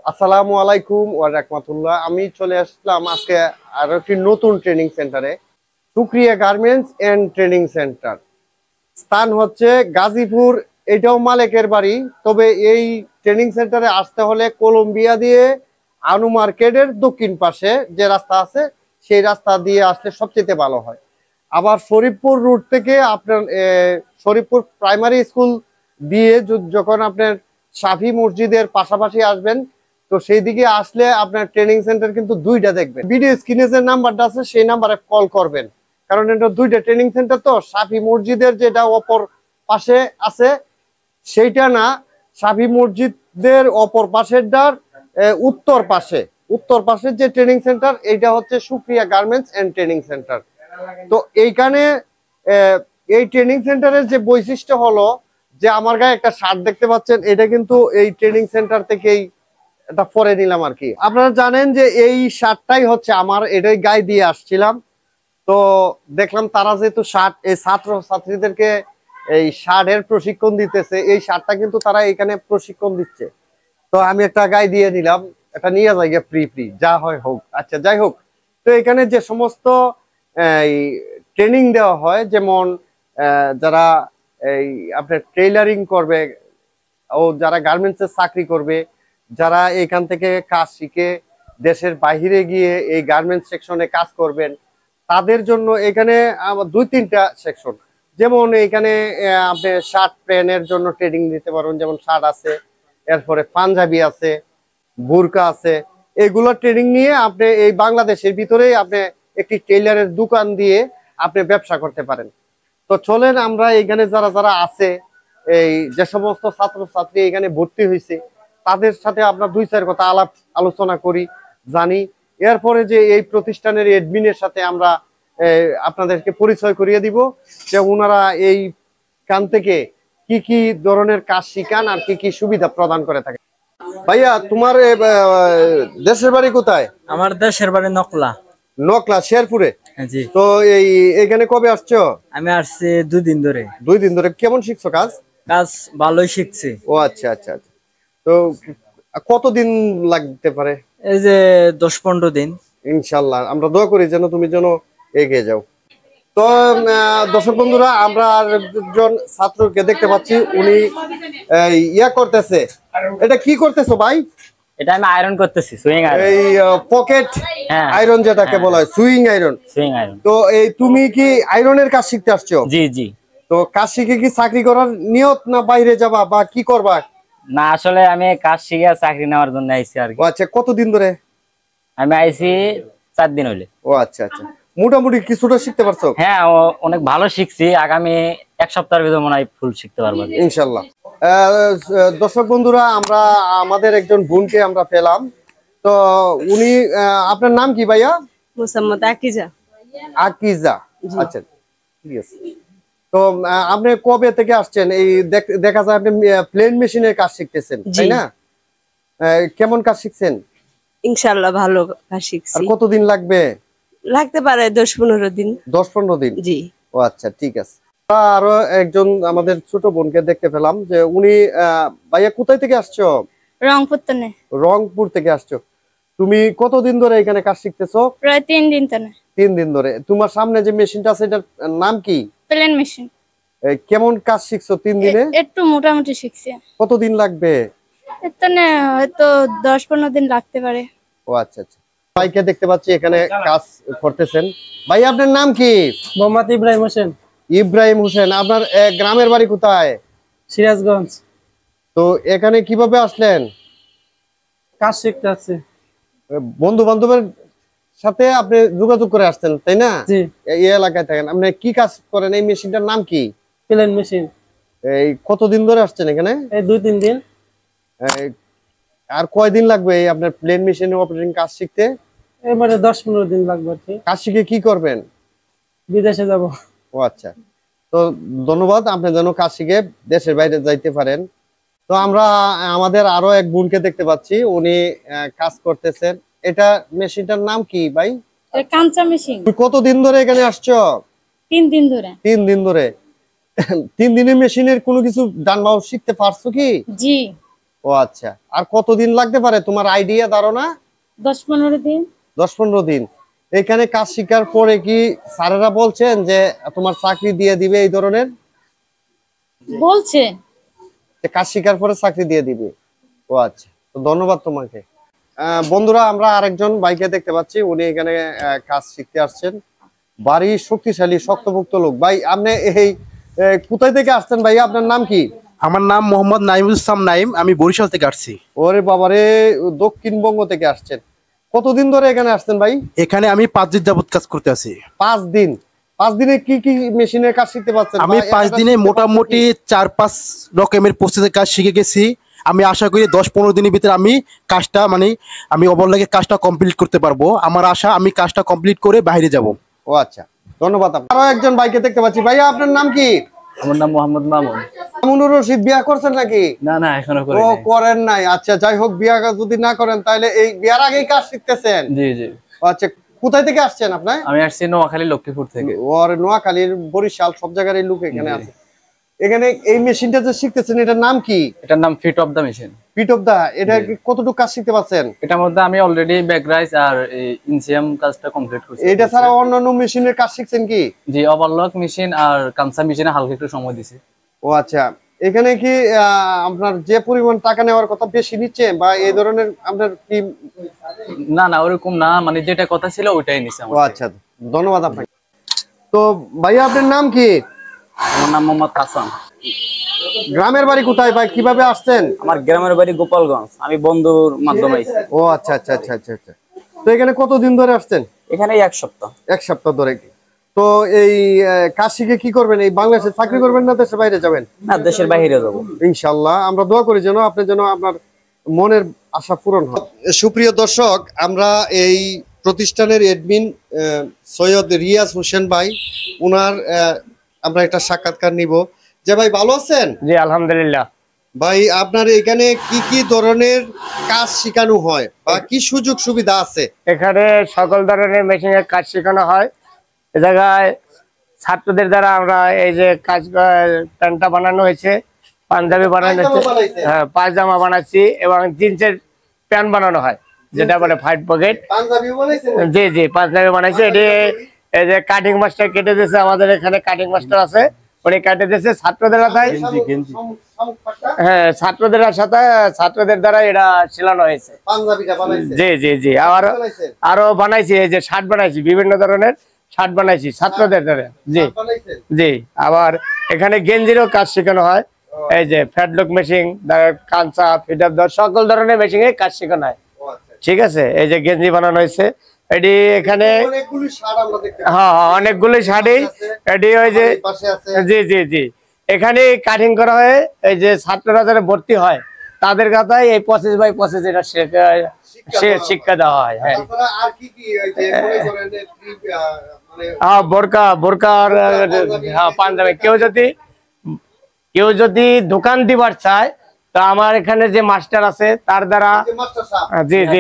আসসালামু আলাইকুম ওয়া রাহমাতুল্লাহ। আমি চলে আসলাম আজকে আরো একটি নতুন ট্রেনিং সেন্টারে, সুক্রিয়া গার্মেন্টস এন্ড ট্রেনিং সেন্টার। স্থান হচ্ছে গাজীপুর, এটাও মালিকের বাড়ি। তবে এই ট্রেনিং সেন্টারে আসতে হলে কলম্বিয়া দিয়ে আনু মার্কেটের দক্ষিণ পাশে যে রাস্তা আছে সেই রাস্তা দিয়ে আসলে সবচেয়ে ভালো হয়। আবার শরীফপুর রুট থেকে আপনার শরীফপুর প্রাইমারি স্কুল দিয়ে যখন আপনার শাফি মসজিদের পাশাপাশি আসবেন, তো সেই দিকে আসলে আপনার ট্রেনিং সেন্টার কিন্তু দুইটা দেখবেন। ভিডিও স্ক্রিনে যে নাম্বারটা আছে সেই নাম্বারে কল করবেন, কারণ এটা দুইটা ট্রেনিং সেন্টার। তো শাফি মসজিদের যেটা অপর পাশে আছে সেইটা না, শাফি মসজিদের অপর পাশেরটার উত্তর পাশের যে ট্রেনিং সেন্টার এইটা হচ্ছে সুক্রিয়া গার্মেন্টস এন্ড ট্রেনিং সেন্টার। তো এইখানে এই ট্রেনিং সেন্টারের যে বৈশিষ্ট্য হলো যে আমার গায়ে একটা শার্ট দেখতে পাচ্ছেন, এটা কিন্তু এই ট্রেনিং সেন্টার থেকেই এটা পরে নিলাম আর কি। আপনারা জানেন যে এই শার্টটাই হচ্ছে আমার, এটাই গায়ে দিয়ে আসছিলাম। তো দেখলাম তারা যেহেতু শার্ট এই ছাত্র ছাত্রীদেরকে এই শার্টের প্রশিক্ষণ দিতেছে, এই শার্টটা কিন্তু তারা এখানে প্রশিক্ষণ দিচ্ছে। তো আমি একটা গায়ে দিয়ে নিলাম, এটা নিয়ে যাই ফ্রি যা হয় হোক। আচ্ছা যাই হোক, তো এখানে যে সমস্ত ট্রেনিং দেওয়া হয়, যেমন যারা এই আপনার টেইলারিং করবে ও যারা গার্মেন্টসের চাকরি করবে, যারা এখান থেকে কাজ শিখে দেশের বাইরে গিয়ে এই গার্মেন্টস সেকশনে কাজ করবেন, তাদের জন্য এখানে দুই তিনটা সেকশন। যেমন এখানে আপনি শার্ট প্যান্টের জন্য ট্রেনিং দিতে পারবেন, যেমন শার্ট আছে, এরপরে পাঞ্জাবি আছে, বুরকা আছে। এগুলো ট্রেনিং নিয়ে আপনি এই বাংলাদেশের ভিতরেই আপনি একটি টেইলারের দোকান দিয়ে আপনি ব্যবসা করতে পারেন। তো চলেন আমরা এখানে যারা যারা আছে, এই যে সমস্ত ছাত্রছাত্রী এখানে ভর্তি হয়েছে তাদের সাথে আমরা দুই চার কথা আলাপ আলোচনা করি, জানি। এরপরে যে এই প্রতিষ্ঠানের এডমিনের সাথে আমরা আপনাদেরকে পরিচয় করিয়ে দিব যে ওনারা এই কান থেকে কি কি ধরনের কাজ শিখান আর কি কি সুবিধা প্রদান করে থাকে। ভাইয়া, তোমার দেশের বাড়ি কোথায়? আমার দেশের বাড়ি নকলা শেরপুরে। জি। তো এখানে কবে আসছো? আমি আসছি 2 দিন ধরে। 2 দিন ধরে। কেমন শিখছো কাজ? কাজ ভালোই শিখছি। ও আচ্ছা আচ্ছা আচ্ছা। তো কতদিন লাগতে পারে? এই যে 10-15 দিন। ইনশাল্লাহ আমরা দোয়া করি যেন তুমি যেন এগিয়ে যাও। তো দর্শক বন্ধুরা, আমরা আরেকজন ছাত্রকে দেখতে পাচ্ছি, উনি ইয়া করতেছে। এটা কি করতেছো ভাই? এটা আমি আয়রন করতেছি, সুইং আয়রন। এই পকেট আয়রন যেটাকে বলা হয়, সুইং আয়রন। Swing iron. তো এই তুমি কি আয়রনের কাজ শিখতে আসছো? জি জি। তো কাজ শিখে কি চাকরি করার নিয়ত, না বাইরে যাবা বা কি করবা? না, আসলে আমি কাজ শিখে চাকরি নেওয়ার জন্য আইছি আর কি। ও আচ্ছা, কতদিন ধরে? আমি আইছি 4 দিন হইলে। ও আচ্ছা আচ্ছা, মোটামুটি কিছুটা শিখতে পারছো? হ্যাঁ, অনেক ভালো শিখছি। আগামী 1 সপ্তাহের ভিতর মনে হয় ফুল শিখতে পারবো ইনশাল্লাহ। দর্শক বন্ধুরা, আমরা আমাদের একজন বোনকে আমরা পেলাম। তো উনি, আপনার নাম কি ভাইয়া? মোসাম্মদ আকিজা। আকিজা, আচ্ছা ঠিক আছে। তো আপনি কবে থেকে আসছেন? এই দেখা যায় আপনি প্লেন মেশিনের কাজ শিখতেছেন, তাই না? কেমন কাজ শিখছেন? ইনশাআল্লাহ ভালো কাজ শিখছি। আর কতদিন লাগবে? লাগতে পারে 10-15 দিন। 10-15 দিন। জি। ও আচ্ছা ঠিক আছে। আরো একজন আমাদের ছোট বোনকে দেখতে পেলাম যে উনি, ভাইয়া কোথায় থেকে আসছো? রংপুর থেকে। রংপুর থেকে আসছো। তুমি কতদিন ধরে এখানে কাজ শিখতেছো? প্রায় 3 দিন থেকে। 3 দিন ধরে। তোমার সামনে যে মেশিনটা আছে এটার নাম কি? Plane machine. কেমন কাজ শিখছো 3 দিনে? একটু মোটামুটি শিখছি। কতদিন লাগবে? এতনে হয়তো 10-15 দিন লাগতে পারে। ও আচ্ছা আচ্ছা। ভাইকে দেখতে পাচ্ছি এখানে কাজ করতেছেন। ভাই আপনার নাম কি? মোহাম্মদ ইব্রাহিম হোসেন। ইব্রাহিম হোসেন। আপনার গ্রামের বাড়ি কোথায়? সিরাজগঞ্জ। তো এখানে কিভাবে আসলেন? কাজ শিখতে আসছি। বন্ধু বান্ধবের সাথে আপনি যোগাযোগ করে আসছেন, তাই না? জি। এই এলাকায় থাকেন। আপনি কি কাজ করেন? এই মেশিনটার নাম কি? Plane machine. এই কতদিন ধরে আসছেন এখানে? এই 2-3 দিন। আর কয়দিন লাগবে এই আপনার প্লেন মেশিনের অপারেটিং কাজ শিখতে? এবারে 10-15 দিন লাগবে আর কি। কাজ শিখে কি করবেন? বিদেশে যাব। ও আচ্ছা। তো ধন্যবাদ, আপনি যেন কাজ শিখে দেশের বাইরে যাইতে পারেন। তো আমরা আমাদের আরো এক বোনকে দেখতে পাচ্ছি, উনি কাজ করতেছেন। এটা মেশিনটার নাম কি ভাই? এটা কাঁচা মেশিন। তুমি কতদিন ধরে এখানে আসছো? 3 দিন ধরে। 3 দিন ধরে। 3 দিনে মেশিনের কোনো কিছু ডানবাও শিখতে পারছো কি? জি। ও ও আচ্ছা, আর কতদিন লাগতে পারে তোমার আইডিয়া ধারণা? 10-15 দিন। 10-15 দিন। এখানে কাজ শিকার পরে কি স্যারেরা বলছেন যে তোমার চাকরি দিয়ে দিবে এই ধরনের? বলছে কাজ শিকার পরে চাকরি দিয়ে দিবে। ও আচ্ছা, তো ধন্যবাদ তোমাকে। বন্ধুরা, আমরা আরেকজন ভাইকে দেখতে পাচ্ছি, উনি এখানে কাজ শিখতে আসছেন। বাড়ি শক্তিশালী শক্তপোক্ত লোক। ভাই আপনি এই কোথায় থেকে আসছেন ভাই? আপনার নাম কি? আমার নাম মোহাম্মদ নাইমুল ইসলাম নাইম, আমি বরিশাল থেকে আসছি। ওরে বাবারে, দক্ষিণবঙ্গ থেকে আসছেন। কতদিন ধরে এখানে আসছেন ভাই? এখানে আমি 5 দিন যাবত কাজ করতে আছি। 5 দিন। 5 দিনে কি কি মেশিনের কাজ শিখতে পাচ্ছেন? আমি 5 দিনে মোটামুটি 4-5 রকমের প্রসেসের কাজ শিখে গেছি। আমি আশা করি 10-15 দিনের ভিতরে আমি কাজটা আমি অবলগে কাজটা কমপ্লিট করতে পারবো। আমার আশা আমি কাজটা কমপ্লিট করে বাইরে যাব। ও আচ্ছা, ধন্যবাদ। আরো একজন ভাইকে দেখতে পাচ্ছি। ভাইয়া আপনার নাম কি? আমার নাম মোহাম্মদ মামুন। মামুনুর রশিদ, বিয়া করছেন নাকি? না না, এখনো করি ও নাই। করেন নাই। আচ্ছা, যাই হোক, বিয়া যদি না করেন তাহলে এই বিয়ার আগেই কাজ শিখতেছেন? জি জি। আচ্ছা, কোথায় থেকে আসছেন আপনি? আমি আসছি নোয়াখালী লক্ষ্মীপুর থেকে। ওর নোয়াখালীর, বরিশাল, সব জায়গারই লোক এখানে আছে। এখানে এই মেশিনটা যে শিখতেছেন, এটার নাম কি? এটার নাম fit of the machine. Pit of the. এটা কতটুকু কাজ শিখতে পাচ্ছেন? এটার মধ্যে আমি অলরেডি ব্যাকরাইজ আর ইনসিয়াম কাজটা কমপ্লিট করছি। এটা ছাড়া অন্যান্য মেশিনের কাজ শিখছেন কি? জি, ওভারলক মেশিন আর কানসা মেশিনে হালকা একটু সময় দিছি। ও আচ্ছা, এখানে কি আপনার যে পরিমাণ টাকা নেওয়ার কথা বেশি নিচ্ছে বা এই ধরনের আপনার কি? না না, ওরকম না, মানে যেটা কথা ছিল ওইটাই নিছে ও আমার। আচ্ছা, ধন্যবাদ আপনাকে। তো ভাইয়া আপনার নাম কি? আমার নাম মোহাম্মদ হাসান। গ্রামের বাড়ি কোথায় ভাই? কিভাবে আসছেন? আমার গ্রামের বাড়ি গোপালগঞ্জ, আমি বন্ধুর মাধ্যমে আইছি। ও আচ্ছা আচ্ছা আচ্ছা আচ্ছা আচ্ছা। তো এখানে কতদিন ধরে আসছেন? এখানে 1 সপ্তাহ। 1 সপ্তাহ ধরে। তো এই কাজ শিখে কি করবেন? এই বাংলাদেশে চাকরি করবেন না দেশের বাইরে যাবেন? না, দেশের বাইরে যাব ইনশাআল্লাহ। আমরা দোয়া করি যেন আপনি যেন আপনার মনের আশা পূরণ হয়। সুপ্রিয় দর্শক, আমরা এই প্রতিষ্ঠানের অ্যাডমিন সৈয়দ রিয়াজ হোসেন ভাই, ওনার আমরা একটা সাক্ষাৎকার নিব। যে ভাই ভালো আছেন? জি আলহামদুলিল্লাহ। ভাই আপনার এখানে কি কি ধরনের কাজ শেখানো হয় বা কি সুযোগ সুবিধা আছে? এখানে সকল ধরনের মেশিনের কাজ শেখানো হয়। এ জায়গায় ছাত্রদের দ্বারা আমরা এই যে কাজ প্যান্টটা বানানো হয়েছে, পাঞ্জাবি বানানো হয়েছে, হ্যাঁ পায়জামা বানাচ্ছি এবং জিন্সের প্যান্ট বানানো হয় যেটা বলে 5 পকেট। জি জি, পাঞ্জাবি বানাইছে। এটি এই যে কাটিং মাস্টার কেটে দিয়েছে, আমাদের এখানে কাটিং মাস্টার আছে, উনি কেটে দিয়েছে ছাত্রদের হাতে। হ্যাঁ, ছাত্রদের দ্বারা এটা শেখানো হয়েছে। জি জি জি, আরো বানাইছি, এই যে শার্ট বানাইছি, বিভিন্ন ধরনের শার্ট বানাইছি ছাত্রদের দ্বারা। জি জি, আবার এখানে গেঞ্জিরও কাজ শেখানো হয়। এই যে ফ্যাটলক মেশিন, কাঁচা, ফিটার, সকল ধরনের মেশিনে কাজ শেখানো হয়। ঠিক আছে, এই যে গেঞ্জি বানানো হয়েছে, এটি এখানে হ্যাঁ অনেকগুলো শাড়ি, এটি ওই যে জি জি জি, এখানে কাটিং করা হয়। এই যে ছাত্ররা যারা ভর্তি হয় তাদের কথায় এই 25/25 এটা শিক্ষা দেওয়া হয়। হ্যাঁ, বোরকা আর হ্যাঁ পাঞ্জাবি। কেউ যদি দোকান দিবার চায় তো আমার এখানে যে মাস্টার আছে তার দ্বারা। জি জি,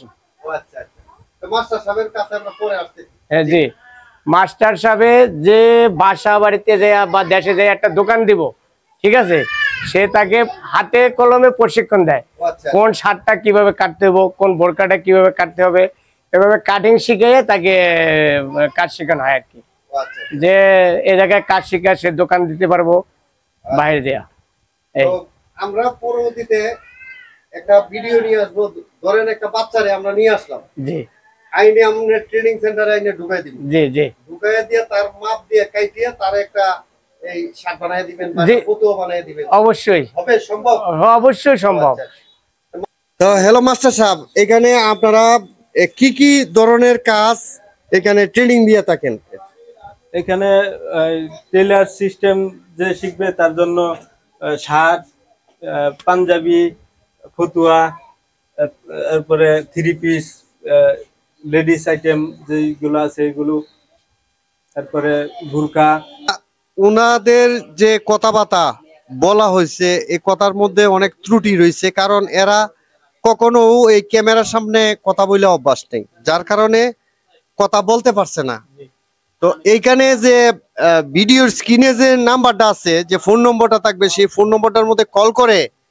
জি মাস্টার সাহেব যে বাসা বাড়িতে যায় বা দেশে যায় একটা দোকান দিব, ঠিক আছে, সে তাকে হাতে কলমে প্রশিক্ষণ দেয় কোন শার্টটা কিভাবে কাটতে হবে, কোন বোরকাটা কিভাবে কাটতে হবে, এভাবে কাটিং শিখিয়ে তাকে কাজ শেখানো হয় আর কি। যে এই জায়গায় কাজ শিখে সে দোকান দিতে পারবো বাইরে দেয়া। আমরা পরবর্তীতে একটা ভিডিও নিয়ে আসবো, ধরেন একটা বাচ্চারে আমরা নিয়ে আসলাম, জি আইনে আমরা ট্রেনিং সেন্টারে আইনে ঢুকাই দিব। জি জি, ঢুকাই দিয়ে তার মাপ দিয়ে কাইটিয়ে তার একটা এই শার্ট বানায় দিবেন বা ফটো বানায় দিবেন। অবশ্যই হবে সম্ভব? অবশ্যই সম্ভব। তো হ্যালো মাস্টার সাহেব, এখানে আপনারা কি কি ধরনের কাজ এখানে ট্রেনিং দিয়ে থাকেন? এখানে টেলার সিস্টেম যে শিখবে তার জন্য শার্ট, পাঞ্জাবি, ফতুয়া, তারপরে 3 পিস, লেডিস আইটেম যেগুলো আছে এগুলো, তারপরে বুরকা। ওনাদের যে কথাবার্তা বলা হয়েছে এই কথার মধ্যে অনেক ত্রুটি রয়েছে, কারণ এরা কখনো এই ক্যামেরার সামনে কথা বলে অভ্যাস নেই, যার কারণে কথা বলতে পারছে না। তো এইখানে যে ভিডিওর স্ক্রিনে যে নাম্বারটা আছে, যে ফোন নম্বরটা থাকবে, সেই ফোন নম্বরটার মধ্যে কল করে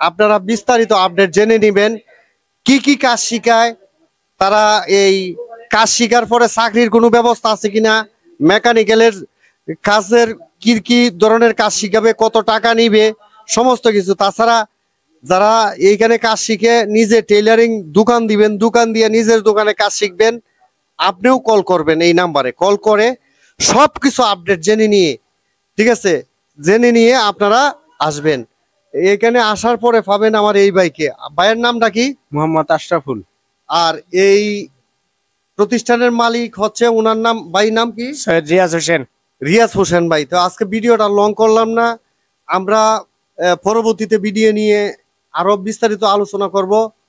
আপনারা বিস্তারিত আপডেট জেনে নেবেন। কি কি কাজ শিখায় তারা, এই কাজ শিখার পরে চাকরির কোনো ব্যবস্থা আছে কিনা, মেকানিক্যালের কাজের কি কি ধরনের কাজ শিখাবে, কত টাকা নিবে, সমস্ত কিছু। তাছাড়া যারা এইখানে কাজ শিখে নিজে টেইলারিং দোকান দিবেন, দোকান দিয়ে নিজের দোকানে কাজ শিখবেন, আপনিও কল করবেন এই নাম্বারে, কল করে সবকিছু আপডেট জেনে নিয়ে, ঠিক আছে, জেনে নিয়ে আপনারা আসবেন। এখানে আসার পরে পাবেন আমার এই ভাইকে। ভাইয়ের নামটা কি? মোহাম্মদ আশরাফুল। আর এই প্রতিষ্ঠানের মালিক হচ্ছে, ওনার নাম, ভাই নাম কি? সৈয়দ রিয়াজ হোসেন। রিয়াজ হোসেন ভাই। তো আজকে ভিডিওটা লং করলাম না, আমরা পরবর্তীতে ভিডিও নিয়ে আরো বিস্তারিত আলোচনা করব।